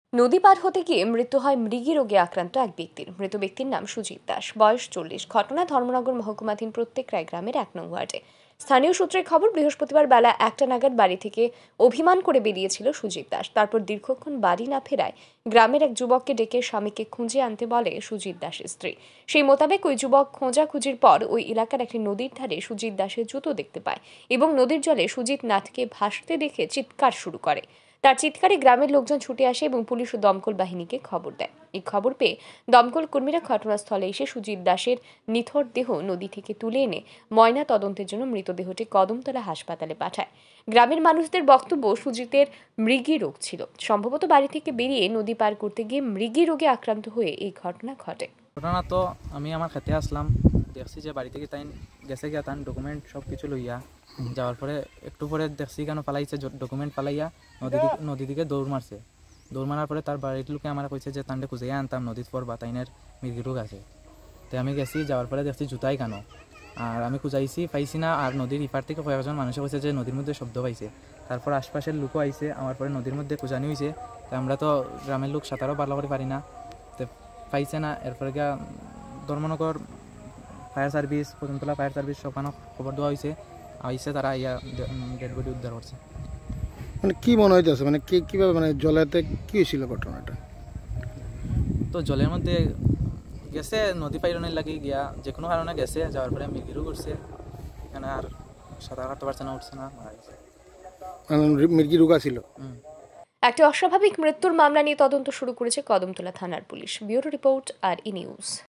নদী পার হতে গিয়ে মৃত্যু হয় মৃগী রোগে আক্রান্ত এক ব্যক্তির। মৃত ব্যক্তির নাম সুজিত দাস, বয়স 40। ঘটনা ধর্মনগর মহকুমাধীন প্রত্যেক রায়গ্রামের 1 নং ওয়ার্ডে। স্থানীয় সূত্রে খবর, বৃহস্পতিবার বেলা 1টা নাগাদ বাড়ি থেকে অভিমান করে বেরিয়েছিল সুজিত দাস। তারপর দীর্ঘক্ষণ বাড়ি না ফেরায় গ্রামের এক যুবককে ডেকে স্বামীকে খুঁজে আনতে বলে সুজিত দাসের স্ত্রী। সেই মোতাবেক ওই যুবক খোঁজাখুঁজির পর ওই এলাকার একটি নদীর ধারে সুজিত দাসের জুতো দেখতে পায় এবং নদীর জলে সুজিত নাথকে ভাসতে দেখে চিৎকার শুরু করে। তার চিৎকারে গ্রামের লোকজন ছুটে আসে এবং পুলিশ ও দমকল বাহিনীকে খবর দেয়। এই খবর পেয়ে দমকল কর্মীরা ঘটনাস্থলে এসে সুজিত দাসের নিথর দেহ নদী থেকে তুলে এনে ময়না তদন্তের জন্য মৃতদেহটি কদমতলা হাসপাতালে পাঠায়। গ্রামের মানুষদের বক্তব্য, সুজিতের মৃগী রোগ ছিল। সম্ভবত বাড়ি থেকে বেরিয়ে নদী পার করতে গিয়ে মৃগী রোগে আক্রান্ত হয়ে এই ঘটনা ঘটে। ঘটনা তো আমি আমার খেতে আসলাম, দেখছি যে বাড়ি থেকে তাই গেছে গিয়া তার ডকুমেন্ট সব কিছু লইয়া যাওয়ার পরে একটু পরে দেখছি কেন পালাইছে, ডকুমেন্ট পালাইয়া নদী দিকে দৌড় মারছে। দৌড় মারার পরে তার বাড়ির লোকে আমার কইছে যে তান্ডে খুঁজে আনতাম নদীর পর বা তাইনের মৃগী রোগ আছে। তো আমি গেছি, যাওয়ার পরে দেখছি জুতাই কেন, আর আমি খুঁজাইছি পাইছি না। আর নদীর ইপার থেকে কয়েকজন মানুষে কইছে যে নদীর মধ্যে শব্দ পাইছে। তারপর আশপাশের লোকও আইছে, আমার পরে নদীর মধ্যে খুঁজানি হয়েছে। তো আমরা তো গ্রামের লোক সাঁতারও ভালো করে পারি না, তো পাইছে না। এরপরে গিয়া Dharmanagar fire service, Kadamtala fire service সবখানে খবর দেওয়া হয়েছে। আইসে তারা ইয়া ডেড বডি উদ্ধার করছে। মানে কি মনে হইতেছে, মানে কিভাবে, মানে জলেতে কি হয়েছিল ঘটনাটা? তো জলের মধ্যে গেছে, নদী পাইরনের লাগি গিয়া যে কোনো কারণে গেছে, যাওয়ার পরে মৃগীরও করছে। এখানে আর সাঁতার কাটতে পারছে না, উঠছে না, মারা গেছে। মৃগী রোগ ছিল। একটি অস্বাভাবিক মৃত্যুর মামলা নিয়ে তদন্ত শুরু করেছে কদমতলা থানার পুলিশ। ব্যুরো রিপোর্ট, আর ই নিউজ।